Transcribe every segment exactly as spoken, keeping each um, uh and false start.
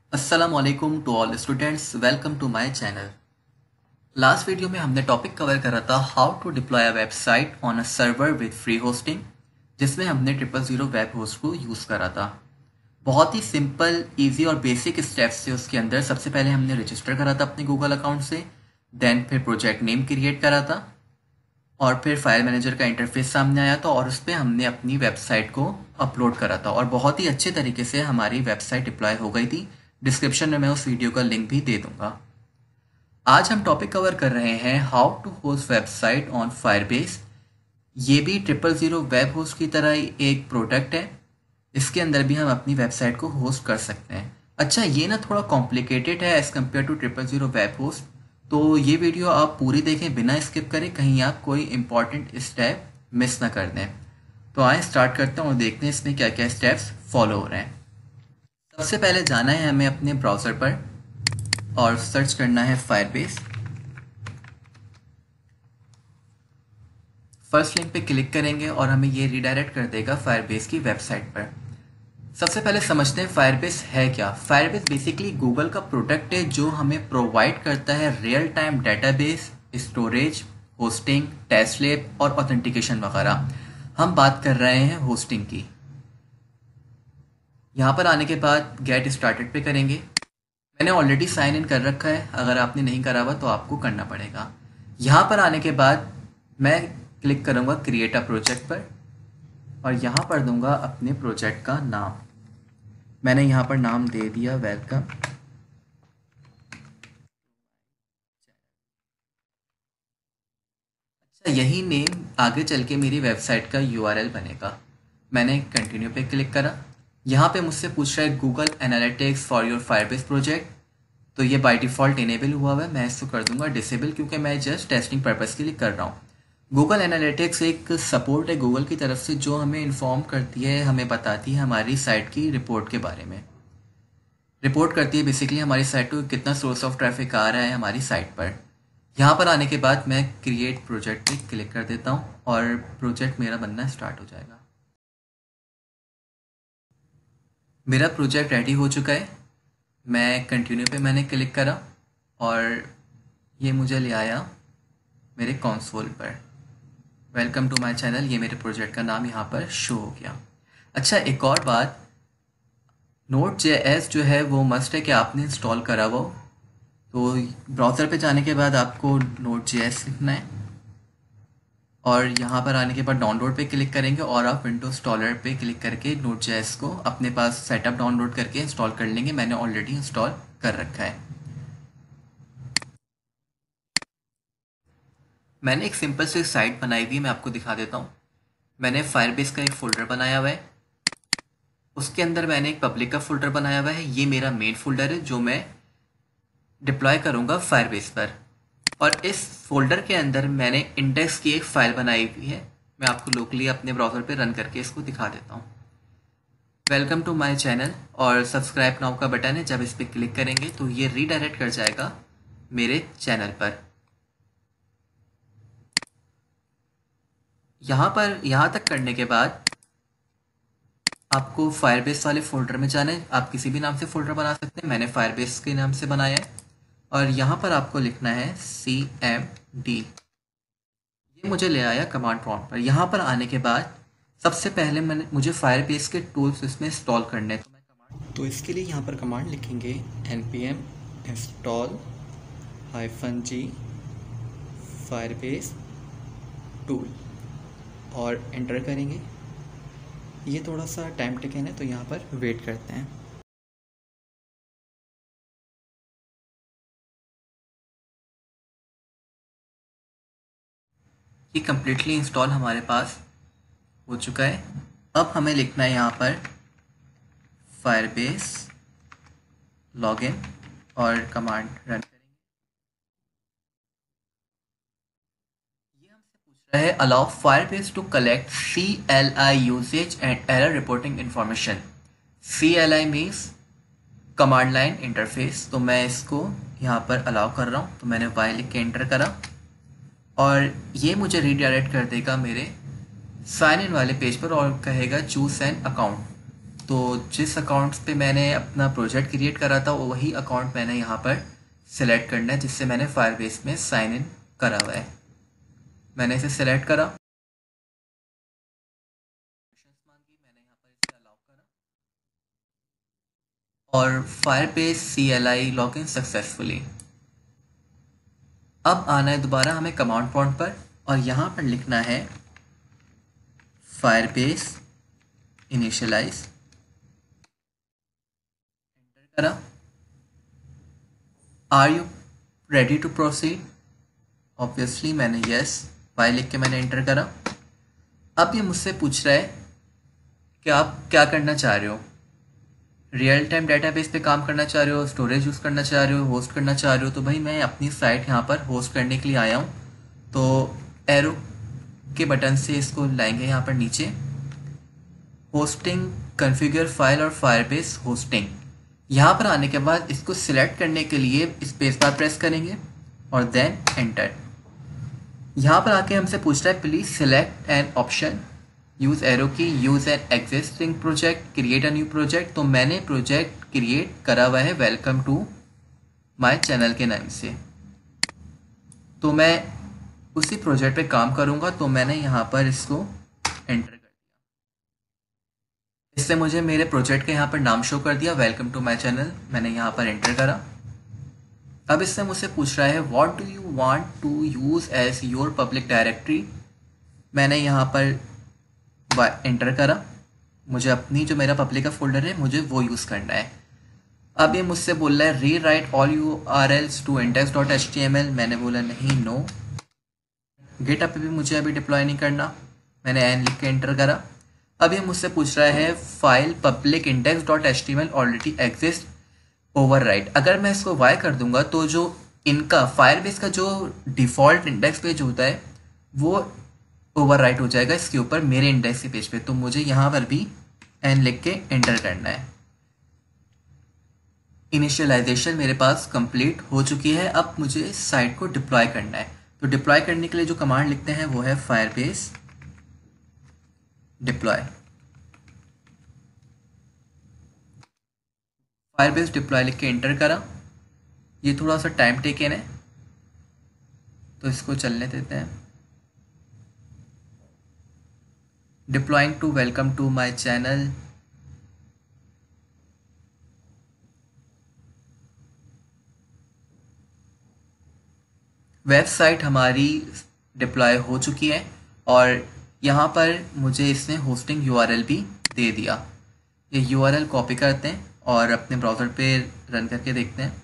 अस्सलामुअलैकुम to all students, welcome to my channel. Last video में हमने टॉपिक कवर करा था how to deploy a website on a server with free hosting, जिसमें हमने triple zero web host को use करा था। बहुत ही सिंपल, इजी और बेसिक स्टेप्स थे उसके अंदर। सबसे पहले हमने रजिस्टर करा था अपने गूगल अकाउंट से, देन फिर प्रोजेक्ट नेम क्रिएट करा था और फिर फाइल मैनेजर का इंटरफेस सामने आया था और उस पर हमने अपनी वेबसाइट को अपलोड करा था और बहुत ही अच्छे तरीके से हमारी वेबसाइट डिप्लॉय हो गई थी। डिस्क्रिप्शन में मैं उस वीडियो का लिंक भी दे दूंगा। आज हम टॉपिक कवर कर रहे हैं how to host website on Firebase. ये भी ट्रिपल ज़ीरो वेब होस्ट की तरह ही एक प्रोडक्ट है। इसके अंदर भी हम अपनी वेबसाइट को होस्ट कर सकते हैं। अच्छा, ये ना थोड़ा कॉम्प्लिकेटेड है as compare to triple zero web host, तो ये वीडियो आप पूरी देखें बिना स्किप करें, कहीं आप कोई इंपॉर्टेंट स्टेप मिस ना कर दें। तो आए स्टार्ट करते हैं और देखते हैं इसमें क्या क्या स्टेप्स फॉलो हो रहे हैं। सबसे पहले जाना है हमें अपने ब्राउज़र पर और सर्च करना है फायरबेस। फर्स्ट लिंक पे क्लिक करेंगे और हमें ये रिडायरेक्ट कर देगा फायरबेस की वेबसाइट पर। सबसे पहले समझते हैं फायरबेस है क्या। फायरबेस बेसिकली गूगल का प्रोडक्ट है जो हमें प्रोवाइड करता है real time database, storage, hosting, test lab और ऑथेंटिकेशन वगैरह। हम बात कर रहे हैं होस्टिंग की। यहाँ पर आने के बाद गेट स्टार्टेड पे करेंगे। मैंने ऑलरेडी साइन इन कर रखा है, अगर आपने नहीं करा हुआ तो आपको करना पड़ेगा। यहाँ पर आने के बाद मैं क्लिक करूँगा क्रिएट अ प्रोजेक्ट पर और यहाँ पर दूंगा अपने प्रोजेक्ट का नाम। मैंने यहाँ पर नाम दे दिया वेलकम। अच्छा, यही नेम आगे चल के मेरी वेबसाइट का यूआरएल बनेगा। मैंने कंटिन्यू पे क्लिक करा। यहाँ पे मुझसे पूछ रहा है Google analytics for your Firebase project, तो ये बाय डिफ़ॉल्ट इनेबल हुआ हुआ है। मैं इसको कर दूंगा डिसेबल, क्योंकि मैं जस्ट टेस्टिंग पर्पज़ के लिए कर रहा हूँ। गूगल एनालिटिक्स एक सपोर्ट है गूगल की तरफ से जो हमें इन्फॉर्म करती है, हमें बताती है हमारी साइट की रिपोर्ट के बारे में। रिपोर्ट करती है बेसिकली हमारी साइट को कितना सोर्स ऑफ ट्रैफिक आ रहा है हमारी साइट पर। यहाँ पर आने के बाद मैं क्रिएट प्रोजेक्ट पे क्लिक कर देता हूँ और प्रोजेक्ट मेरा बनना स्टार्ट हो जाएगा। मेरा प्रोजेक्ट रेडी हो चुका है। मैं कंटिन्यू पे मैंने क्लिक करा और ये मुझे ले आया मेरे कंसोल पर। वेलकम टू माय चैनल, ये मेरे प्रोजेक्ट का नाम यहाँ पर शो हो गया। अच्छा, एक और बात, नोट जे एस जो है वो मस्ट है कि आपने इंस्टॉल करा वो। तो ब्राउज़र पे जाने के बाद आपको नोट जे एस लिखना है और यहाँ पर आने के बाद डाउनलोड पे क्लिक करेंगे और आप विंडोज इंस्टॉलर पे क्लिक करके नोट जे एस को अपने पास सेटअप डाउनलोड करके इंस्टॉल कर लेंगे। मैंने ऑलरेडी इंस्टॉल कर रखा है। मैंने एक सिंपल सी साइट बनाई हुई है, मैं आपको दिखा देता हूँ। मैंने फायरबेस का एक फ़ोल्डर बनाया हुआ है, उसके अंदर मैंने एक पब्लिक का फ़ोल्डर बनाया हुआ है। ये मेरा मेन फ़ोल्डर है जो मैं डिप्लॉय करूँगा फायरबेस पर। और इस फोल्डर के अंदर मैंने इंडेक्स की एक फ़ाइल बनाई हुई है। मैं आपको लोकली अपने ब्राउज़र पे रन करके इसको दिखा देता हूँ। वेलकम टू माय चैनल और सब्सक्राइब नाउ का बटन है, जब इस पर क्लिक करेंगे तो ये रीडायरेक्ट कर जाएगा मेरे चैनल पर। यहाँ पर यहाँ तक करने के बाद आपको फायरबेस वाले फोल्डर में जाना है। आप किसी भी नाम से फोल्डर बना सकते हैं, मैंने फायरबेस के नाम से बनाया है। और यहाँ पर आपको लिखना है सी एम डी। ये मुझे ले आया कमांड प्रॉम्प्ट पर। यहाँ पर आने के बाद सबसे पहले मैंने मुझे फायरबेस के टूल्स इसमें इंस्टॉल करने हैं, तो मैं कमांड तो इसके लिए यहाँ पर कमांड लिखेंगे N P M install hyphen G Firebase tool और एंटर करेंगे। ये थोड़ा सा टाइम टेकन है तो यहाँ पर वेट करते हैं। ये कम्प्लीटली इंस्टॉल हमारे पास हो चुका है। अब हमें लिखना है यहाँ पर फायरबेस लॉगिन और कमांड रन करेंगे। ये हमसे पूछ रहा है allow Firebase to collect C L I usage and error reporting information. C L I means command line interface, तो मैं इसको यहाँ पर अलाउ कर रहा हूँ। तो मैंने वाई लिख के एंटर करा और ये मुझे रीडायरेक्ट कर देगा मेरे साइन इन वाले पेज पर और कहेगा चूज एन अकाउंट। तो जिस अकाउंट पे मैंने अपना प्रोजेक्ट क्रिएट करा था वो वही अकाउंट मैंने यहाँ पर सिलेक्ट करना है जिससे मैंने फायरबेस में साइन इन करा हुआ है। मैंने इसे सिलेक्ट करा, मैंने यहाँ पर इसे अलाउ करा और Firebase C L I log in successfully. अब आना है दोबारा हमें कमांड प्रॉम्प्ट पर और यहाँ पर लिखना है फायरबेस इनिशियलाइज, एंटर करा। Are you ready to proceed? Obviously मैंने यस वाई लिख के मैंने एंटर करा। अब ये मुझसे पूछ रहा है कि आप क्या करना चाह रहे हो, रियल टाइम डेटाबेस पे काम करना चाह रहे हो, स्टोरेज यूज़ करना चाह रहे हो, होस्ट करना चाह रहे हो। तो भाई मैं अपनी साइट यहाँ पर होस्ट करने के लिए आया हूँ, तो एरो के बटन से इसको लाएंगे यहाँ पर नीचे, होस्टिंग, कॉन्फ़िगर फाइल और फायरबेस होस्टिंग। यहाँ पर आने के बाद इसको सिलेक्ट करने के लिए स्पेस बार प्रेस करेंगे और देन एंटर। यहाँ पर आके हमसे पूछ रहा है please select an option, use arrow key, use an existing project, create a new project. तो मैंने प्रोजेक्ट क्रिएट करा हुआ है वेलकम टू माय चैनल के नाम से, तो मैं उसी प्रोजेक्ट पे काम करूँगा। तो मैंने यहाँ पर इसको एंटर कर दिया, इससे मुझे मेरे प्रोजेक्ट के यहाँ पर नाम शो कर दिया, वेलकम टू माय चैनल। मैंने यहाँ पर एंटर करा। अब इससे मुझसे पूछ रहा है what do you want to use as your public directory. मैंने यहाँ पर एंटर करा, मुझे अपनी जो मेरा पब्लिक का फोल्डर है मुझे वो यूज़ करना है। अब ये मुझसे बोल रहा है rewrite all U R Ls to index dot H T M L. मैंने बोला नहीं, नो। गिटहब पे भी मुझे अभी डिप्लॉय नहीं करना, मैंने एन लिख के एंटर करा। अब ये मुझसे पूछ रहा है file public index dot H T M L already exist overwrite. अगर मैं इसको वाई कर दूंगा तो जो इनका फायरबेस का जो डिफ़ॉल्ट इंडेक्स पेज होता है वो ओवरराइट हो जाएगा इसके ऊपर मेरे इंडेक्स के पेज पे। तो मुझे यहाँ पर भी एन लिख के एंटर करना है। इनिशियलाइजेशन मेरे पास कंप्लीट हो चुकी है। अब मुझे साइट को डिप्लॉय करना है। तो डिप्लॉय करने के लिए जो कमांड लिखते हैं वो है फायरबेस डिप्लॉय। फायरबेस डिप्लॉय लिख के एंटर करा। ये थोड़ा सा टाइम टेकन है तो इसको चलने देते हैं। Deploying to welcome to my channel. Website हमारी डिप्लॉय हो चुकी है और यहाँ पर मुझे इसने होस्टिंग यूआरएल भी दे दिया। ये यूआरएल कॉपी करते हैं और अपने ब्राउज़र पे रन करके देखते हैं।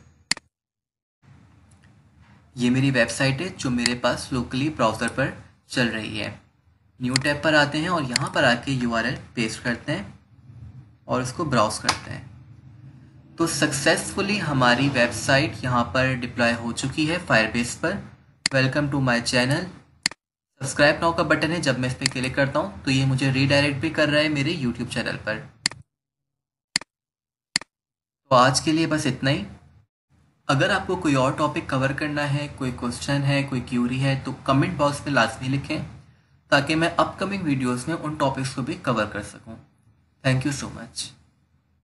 ये मेरी वेबसाइट है जो मेरे पास लोकली ब्राउज़र पर चल रही है। न्यू टैब पर आते हैं और यहाँ पर आके यूआरएल पेस्ट करते हैं और उसको ब्राउज़ करते हैं। तो सक्सेसफुली हमारी वेबसाइट यहाँ पर डिप्लॉय हो चुकी है फायरबेस पर। Welcome to my channel. Subscribe now का बटन है, जब मैं इस पर क्लिक करता हूँ तो ये मुझे रीडायरेक्ट भी कर रहा है मेरे यूट्यूब चैनल पर। तो आज के लिए बस इतना ही। अगर आपको कोई और टॉपिक कवर करना है, कोई क्वेश्चन है, कोई क्यूरी है तो कमेंट बॉक्स में लाजमी लिखें ताकि मैं अपकमिंग वीडियोस में उन टॉपिक्स को भी कवर कर सकूं। Thank you so much.